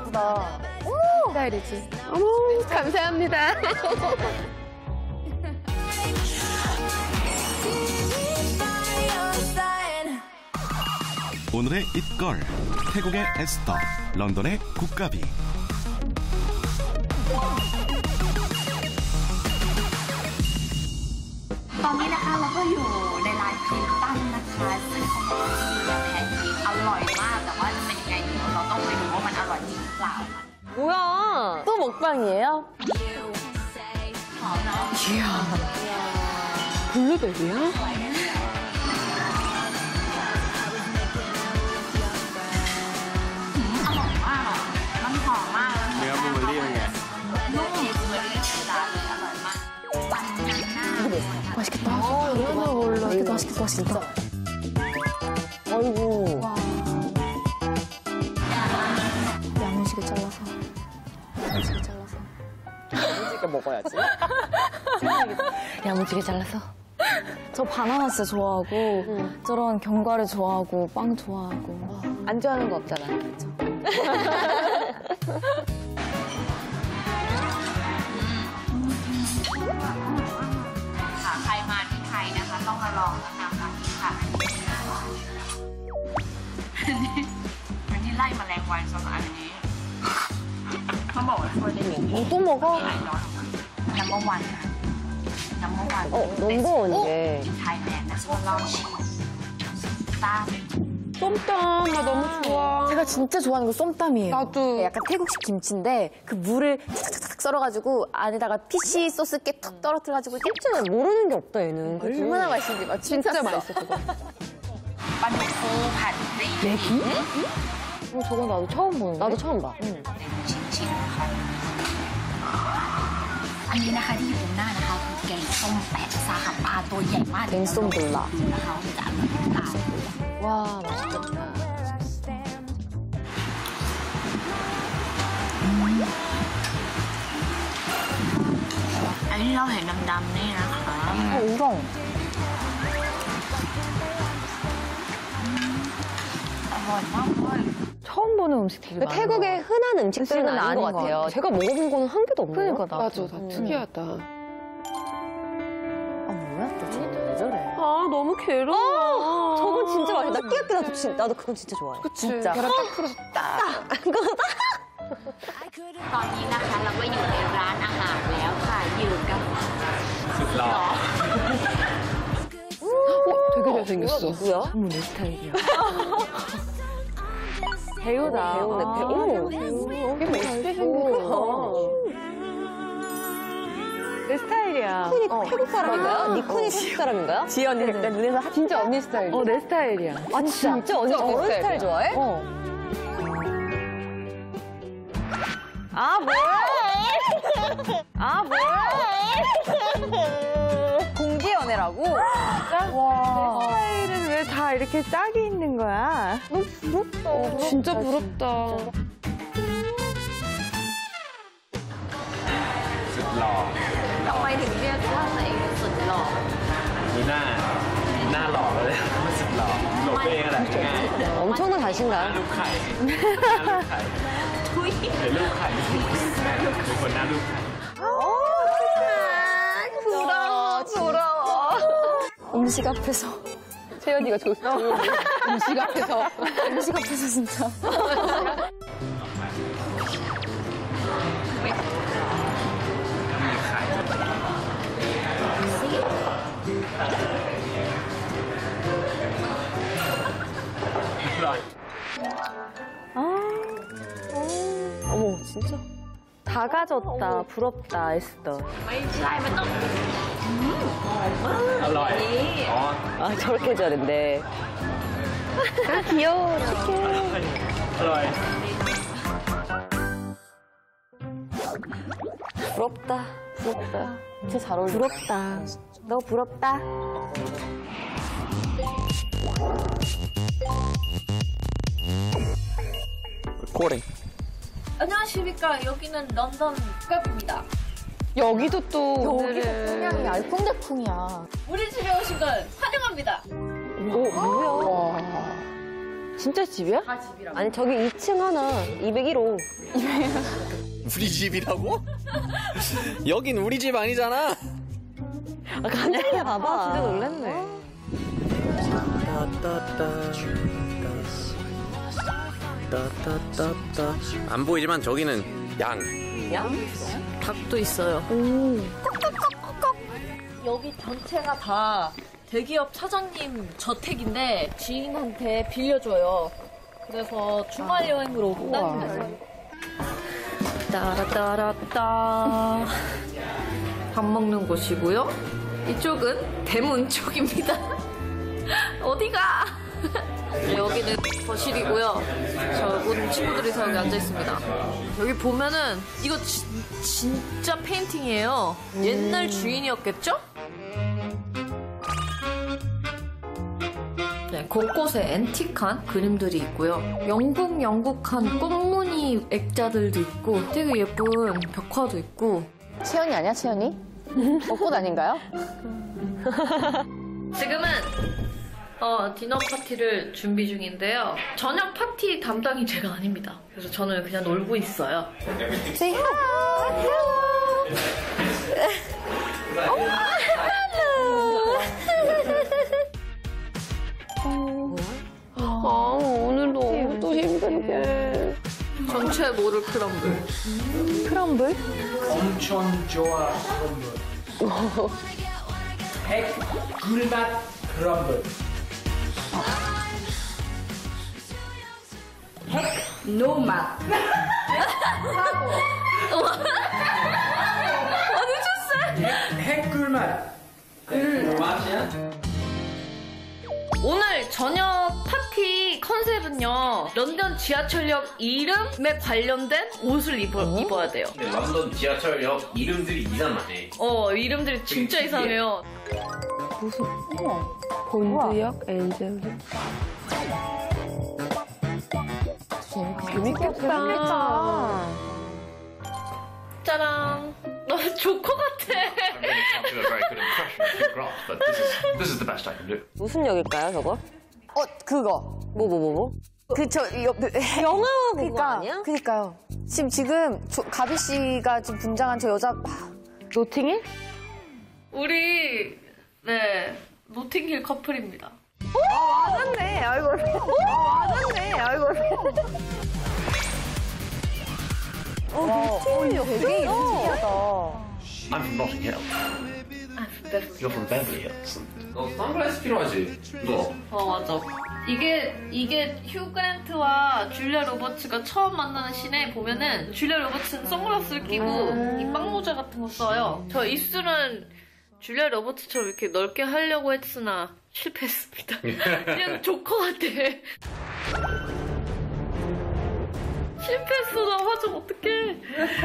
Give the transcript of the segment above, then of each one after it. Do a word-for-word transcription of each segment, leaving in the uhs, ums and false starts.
예쁘다. 스타일이지. 어머, 감사합니다. 오늘의 it걸, 태국의 에스더, 런던의 국가비. ตอนนี้นะคะเราก็อยู่ในร้านคลินตันนะคะซึ่งเขาบอกว่ามีแพนเค้กอร่อยมากแต่ว่าจะเป็นยังไงเดี๋ยวเราต้องไปดูว่ามันอร่อยจริงหรือเปล่า 뭐야? 또 먹방이에요? หอมเนาะ 이야. 블루베리야? อร่อยมากอ่ะมันหอมมากแล้วเนื้อบลูเบอร์รี่เป็นไงนุ่มบลูเบอร์รี่ธรรมดาเลยอร่อยมากบานาน่า 맛있겠다. 어, 이거는 몰라. 맛있겠다, 맛있겠다, 맛있겠다. 어이구. 와. 야무지게 잘라서. 야무지게 잘라서. 야무지게 먹어야지. 야무지게 잘라서. 저 바나나 진짜 좋아하고, 응. 저런 견과류 좋아하고, 빵 좋아하고. 안 좋아하는 거 없잖아. ค่ะใครมาที่ไทยนะคะต้องมาลองแนะนำร้านนี้ค่ะอันนี้ไล่แมลงวันสำหรับอันนี้เขาบอกว่าช่วยได้เยอะ 또 먹어? ไอร้อนนัมเบอร์วันค่ะนัมเบอร์วัน 어, 넘버원이래. ไทยแลนด์นะส่วนเราชิมตาม 쏨땀, 나 너무 좋아. 제가 진짜 좋아하는 거 쏨땀이에요. 나도. 약간 태국식 김치인데 그 물을 탁탁탁 썰어가지고 안에다가 피쉬 소스 깨 툭 떨어뜨려가지고 진짜 모르는 게 없다 얘는. 그 얼마나 맛있는지 막 진짜, 진짜 맛있어 그거. ปลาดุกฟูผัดพริก 내기? 어, 저건 나도 처음 보는데. 나도 처음 봐. 응. ชิมๆนะคะอันนี้นะคะที่อยู่ตรงหน้านะคะคือแกงส้มแปะซาขับปลาตัวใหญ่มากแกงส้มดุละนะคะมันจะอร่อยตาม 와 맛있겠다. อันนี้เราเห็นดำๆนี่นะคะ 어, 우렁. อร่อยมากเลย 처음 보는 음식들이 많아. 태국의 흔한 음식들은 아닌, 아닌 것 것 같아요. 같아. 제가 먹어본 거는 한 개도 없네요. 그러니까 나도. 맞아, 다 특이하다. 아 뭐야 또 저거 왜 저래? 아, 너무 괴로워. 저건 진짜 맛있어. 나 끼약끼 나도, 진- 나도 그건 진짜 좋아해. 그치. 진짜. 계란 딱 풀어서 딱. ตอนนี้นะคะเราก็อยู่ในร้านอาหารแล้วค่ะอยู่กับสุดหล่อ 되게 잘생겼어. 누구야? 어머, 내 스타일이야. 배우다. 배우네, 배우. 이게 뭐 잘생겼어. 내 스타일이야. 니쿤이 태국 사람인가요? 니쿤이 태국 사람인가요? 지연이 약간 눈에서 하... 진짜 언니 스타일. 어, 내 스타일이야. 아 진짜? 언니 저런 스타일 좋아해? 어. 아, 뭐야? 아, 뭐야? 공개 연애라고? 진짜? 와. 내 스타일은 왜 다 이렇게 짝이 있는 거야? 너무 부럽다. 어, 진짜 부럽다. สุดหล่อทำไมถึงเรียกว่าตัวเองสุดหล่อมีหน้ามีหน้าหล่อเลยสุดหล่อหลบตัวเองแหละง่าย 엄청난 หน้า 자신감. ลูกไข่หน้าลูกไข่ทุยเดี๋ยวลูกไข่เป็นคนหน้าลูกไข่ 부러워, 부러워. 음식 앞에서. 채연이가 좋았어. 음식 앞에서. 음식 앞에서 진짜. 어머, 진짜? 다 가졌다. 부럽다, 에스더. ไม่ใช่มันต้องอร่อย อ๋อ 아, 저렇게 해줘야 된대. 아, 귀여워. 어떡해. อร่อย 부럽다. 부럽다. 진짜 잘 어울려. 부럽다. 너 부럽다. 코링. 안녕하십니까. 여기는 런던 국밥입니다. 여기도 또 여기도 오늘은 분량이 알콩달콩이야. 우리 집에 오신 걸 환영합니다. 오, 뭐야? 진짜 집이야? 다 집이라고. 아니 저기 이 층 하나 이백일 호. 우리 집이라고? 여긴 우리 집 아니잖아. 아, 깜짝이야 봐봐. 진짜 놀랐네. 따따따따. 안 보이지만 저기는 양. 닭도 있어요. 여기 전체가 다 대기업 차장님 저택인데 지인한테 빌려줘요. 그래서 주말 여행으로 온답니다. 따라따라따. 밥 먹는 곳이고요. 이쪽은 대문 쪽입니다. 어디가? 여기는 거실이고요. 저분 친구들이 다 여기 앉아 있습니다. 여기 보면은 이거 지, 진짜 페인팅이에요. 옛날 주인이었겠죠? 네, 곳곳에 앤틱한 그림들이 있고요. 영국 영국한 꽃무늬 액자들도 있고 되게 예쁜 벽화도 있고. 채연이 아니야 채연이? 벚꽃 아닌가요? 지금은 어, 디너 파티를 준비 중인데요. 저녁 파티 담당이 제가 아닙니다. 그래서 저는 그냥 놀고 있어요. Say hi. 아, 오늘 너무 또 힘들게. 전체 모를 크럼블. 크럼블? 엄청 좋아 크럼블. 백 굴맛 크럼블. 노맛. 핵 굴맛. 그 맛이야? 오늘 저녁 파티 컨셉은요. 런던 지하철역 이름에 관련된 옷을 입어, 입어야 돼요. 근데 런던 지하철역 이름들이 이상하네. 어, 이름들이 진짜 되게 특이해. 이상해요. 본드역 엔젤. 재밌겠다. 짜란. 너 조커 같아. I really can't do a very good impression of Hugh Grant, but this is this is the best I can do. 무슨 역일까요 저거? 어 그거. 뭐 뭐 뭐 뭐? 그저 영화 그거 아니야? 그니까요. 지금 지금 조, 가비 씨가 지금 분장한 저 여자 노팅힐? 우리 네 노팅힐 커플입니다. 맞았네. 아이고. 맞았네. 아이고. 어, 노팅힐 되게 특이하다. I'm from Notting Hill. You're from Beverly Hills. 너 선글라스 필요하지? 너. 어 맞아. 이게 이게 휴 그랜트와 줄리아 로버츠가 처음 만나는 씬에 보면은 줄리아 로버츠는 선글라스를 끼고 이 빵모자 같은 거 써요. 저 입술은 줄리아 로버츠처럼 이렇게 넓게 하려고 했으나 실패했습니다. 그냥 조커 같아. 실패했어. 나 화장 어떡해.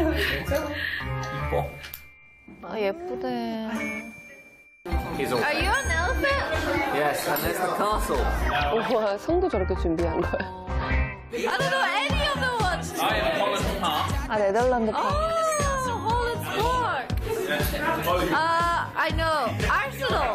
이뻐. 아 예쁘대. He's all. Are you an elephant? Yes, and there's the castle. 우와, 성도 저렇게 준비한 거야. I don't know any of the ones. I am Holland Park. 아 네덜란드 파. Oh, Holland Park. Uh, I know. Arsenal.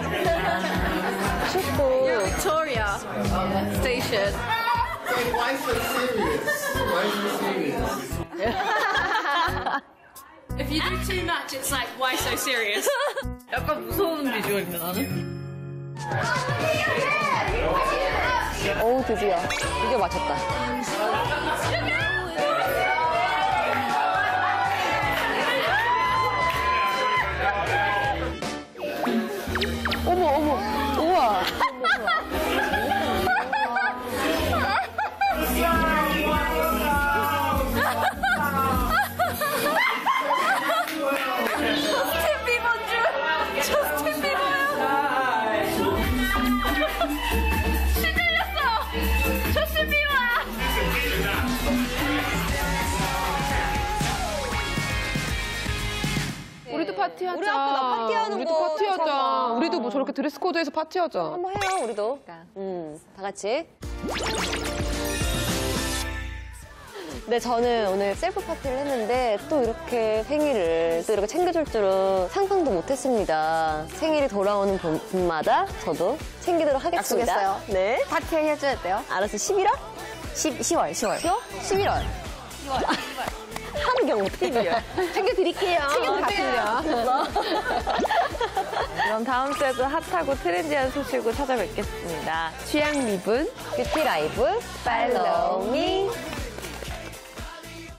춥고. Victoria Station. Why so serious? Why so serious? If you do too much, it's like, why so serious? 약간 무서운 비주얼인데 나는? 어우 드디어. 이게 맞췄다. 어머 어머. 우와. 저스틴 비버인 줄. 저스틴 비버야. 시들렸어. 저스틴 비버야. 우리도 파티하자. 우리 아까 나 파티하는 우리도 거 파티하자. 잠깐만. 우리도 뭐 저렇게 드레스 코드해서 파티하자. 한번 해요 우리도. 음, 다 같이. 네, 저는 오늘 셀프 파티를 했는데 또 이렇게 생일을 또 이렇게 챙겨줄 줄은 상상도 못했습니다. 생일이 돌아오는 봄, 봄마다 저도 챙기도록 하겠습니다. 약속했어요. 네. 파티 해줘야 돼요. 알았어. 십일월? 십, 시월, 시월. 시월? 십일월. 한경 십일월. 챙겨드릴게요. 챙겨드릴게요. 그럼 다음 주에도 핫하고 트렌디한 소식으로 찾아뵙겠습니다. 취향 리분 뷰티 라이브 팔로우 미.